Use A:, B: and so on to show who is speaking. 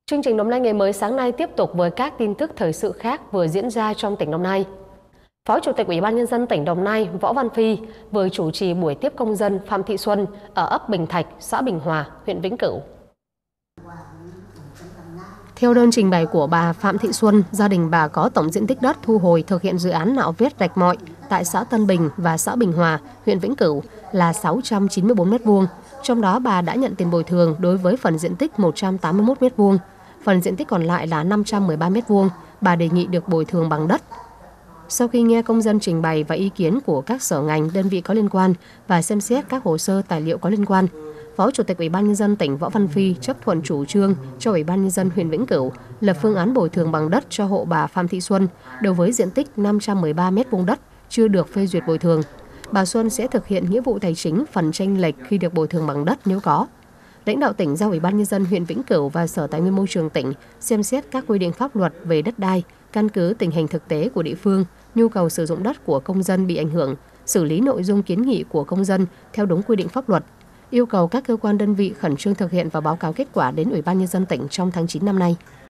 A: Chương trình Đồng Nai ngày mới sáng nay tiếp tục với các tin tức thời sự khác vừa diễn ra trong tỉnh Đồng Nai. Phó Chủ tịch Ủy ban Nhân dân tỉnh Đồng Nai Võ Văn Phi vừa chủ trì buổi tiếp công dân Phạm Thị Xuân ở ấp Bình Thạch, xã Bình Hòa, huyện Vĩnh Cửu. Theo đơn trình bày của bà Phạm Thị Xuân, gia đình bà có tổng diện tích đất thu hồi thực hiện dự án nạo vét rạch mọi tại xã Tân Bình và xã Bình Hòa, huyện Vĩnh Cửu là 694 m². Trong đó bà đã nhận tiền bồi thường đối với phần diện tích 181 m². Phần diện tích còn lại là 513 m², bà đề nghị được bồi thường bằng đất. Sau khi nghe công dân trình bày và ý kiến của các sở ngành, đơn vị có liên quan và xem xét các hồ sơ tài liệu có liên quan, Phó Chủ tịch Ủy ban Nhân dân tỉnh Võ Văn Phi chấp thuận chủ trương cho Ủy ban Nhân dân huyện Vĩnh Cửu lập phương án bồi thường bằng đất cho hộ bà Phạm Thị Xuân đối với diện tích 513 m² đất chưa được phê duyệt bồi thường. Bà Xuân sẽ thực hiện nghĩa vụ tài chính phần chênh lệch khi được bồi thường bằng đất nếu có. Lãnh đạo tỉnh giao Ủy ban Nhân dân huyện Vĩnh Cửu và Sở Tài nguyên Môi trường tỉnh xem xét các quy định pháp luật về đất đai, căn cứ tình hình thực tế của địa phương, nhu cầu sử dụng đất của công dân bị ảnh hưởng, xử lý nội dung kiến nghị của công dân theo đúng quy định pháp luật, yêu cầu các cơ quan đơn vị khẩn trương thực hiện và báo cáo kết quả đến Ủy ban Nhân dân tỉnh trong tháng 9 năm nay.